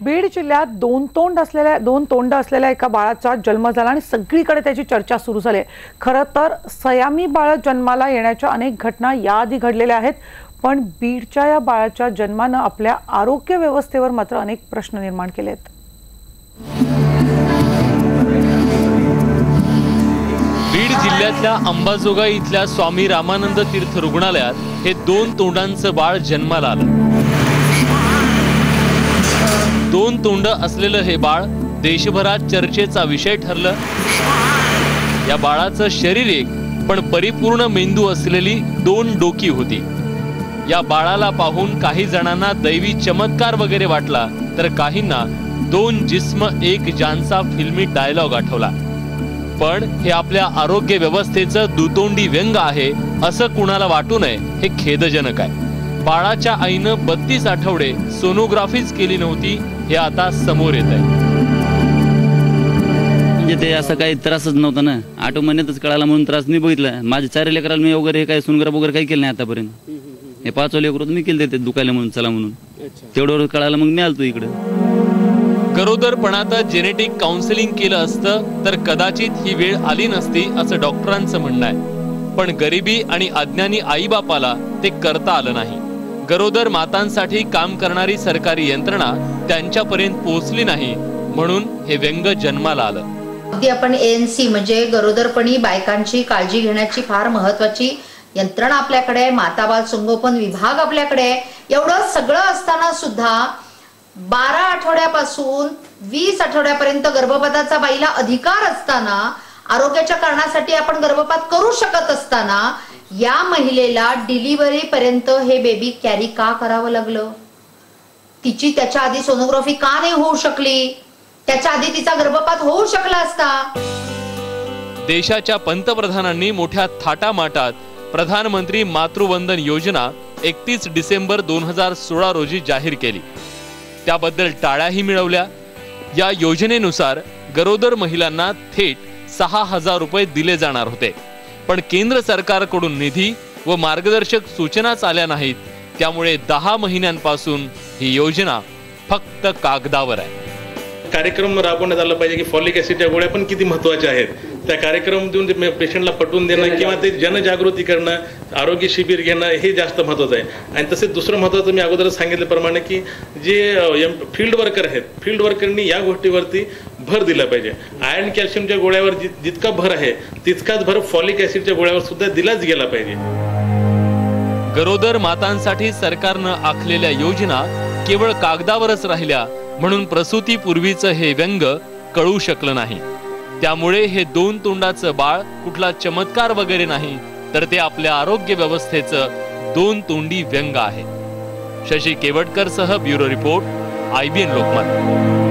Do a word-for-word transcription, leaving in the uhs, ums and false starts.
बीड जिल्ह्यात दोन तोंड असलेल्या दोन तोंड असलेल्या एका बाळाचा जन्म झाला आणि सगळीकडे त्याची चर्चा सुरू झाली। खरं तर सयामी बाळ जन्माला येण्याच्या अनेक घटना याआधी घडलेल्या आहेत, पण बीडच्या या बाळाच्या जन्मानं आपल्या आरोग्य व्यवस्थेवर मात्र अनेक प्रश्न निर्माण केले आहेत। बीड जिल्ह्यातल्या अंबाजोगाई इथल्या स्वामी रामानंद तीर्थ रुग्णालयात हे दोन तोंडांचं बाळ जन्माला आलं। दोन तोंड असलेलं हे बाळ देशभरात चर्चेचा विषय ठरलं। या बाळाचं शरीर एक पण परिपूर्ण मेंदू असलेली दोन डोकी होती। या बाळाला पाहून काही जणांना दैवी चमत्कार वगैरे वाटला, तर काहींना दोन जिस्म एक जानचा फिल्मी डायलॉग आठवला। पण हे आपल्या आरोग्य व्यवस्थेचं दुतोंडी व्यंग आहे असं कुणाला वाटू नये हे खेदजनक आहे। बाळाच्या आईनं बत्तीस आठवडे सोनोग्राफीच केली नव्हती हे आता समोर येत आहे। म्हणजे ते असं काही त्रासच नव्हता ना, आठ महिन्यातच कळाला म्हणून त्रास नाही बघितला। माझ्या चार लेकराला मी वगैरे काही सोनोग्राफ वगैरे काही केलं नाही आतापर्यंत। हे पाच लेकर मी केले ते दुखायला म्हणून चला म्हणून तेवढं कळालं मग मी आलतो इकडे। गरोदरपणात जेनेटिक काउन्सिलिंग केलं असतं तर कदाचित ही वेळ आली नसती असं डॉक्टरांचं म्हणणं आहे। पण गरिबी आणि अज्ञानी आईबापाला ते करता आलं नाही। गरोदर मातांसाठी काम करणारी सरकारी यंत्रणा त्यांच्यापर्यंत पोहोचली नाही, म्हणून हे व्यंग जन्माला आलं। अगदी आपण एएनसी म्हणजे गरोदरपणी बायकांची काळजी घेण्याची फार महत्त्वाची यंत्रणा आपल्याकडे, माता बाल संगोपन विभाग आपल्याकडे, एवढं सगळं असताना सुद्धा बारा आठवड्यापासून वीस आठवड्यापर्यंत गर्भपाताचा बाईला अधिकार असताना, आरोग्याच्या कारणासाठी आपण गर्भपात करू शकत असताना, या महिलेला डिलिव्हरी पर्यंत हे बेबी कॅरी का करावं लागलं? तिची त्याच्या आधी सोनोग्राफी का नाही होऊ शकली? त्याच्या आधी तिचा गर्भपात होऊ शकला असता। देशाच्या पंतप्रधानांनी मोठ्या थाटामाटात प्रधानमंत्री मातृवंदन योजना एकतीस डिसेंबर दोन हजार सोळा रोजी जाहीर केली। त्याबद्दल टाळ्याही मिळवल्या। या योजनेनुसार गरोदर महिलांना थेट सहा हजार रुपये दिले जाणार होते, पण केंद्र सरकारकडून निधी व मार्गदर्शक सूचनाच आल्या नाहीत। त्यामुळे दहा महिन्यांपासून ही योजना फक्त कागदावर आहे। कार्यक्रम राबवण्यात आला पाहिजे की फॉलिक ऍसिडच्या गोळ्या पण किती महत्त्वाच्या आहेत, त्या कार्यक्रम देऊन पेशंटला पटवून देणं किंवा ते जनजागृती करणं, आरोग्य शिबिर घेणं हे जास्त महत्त्वाचं आहे। आणि तसेच दुसरं महत्त्वाचं मी अगोदरच सांगितल्याप्रमाणे की जे फील्ड वर्कर आहेत, फील्ड वर्करनी या गोष्टीवरती भर दिला पाहिजे। आयर्न कॅल्शियमच्या गोळ्यावर जितका भर आहे तितकाच भर फॉलिक ऍसिडच्या गोळ्यावर सुद्धा दिलाच गेला पाहिजे। गरोदर मातांसाठी सरकारनं आखलेल्या योजना केवळ कागदावरच राहिल्या, म्हणून प्रसूतीपूर्वीचं हे व्यंग कळू शकलं नाही। त्यामुळे हे दोन तोंडाचं बाळ कुठला चमत्कार वगैरे नाही, तर ते आपल्या आरोग्य व्यवस्थेचं दोन तोंडी व्यंग आहे। शशी केवटकर सह ब्युरो रिपोर्ट, आयबीएन लोकमत।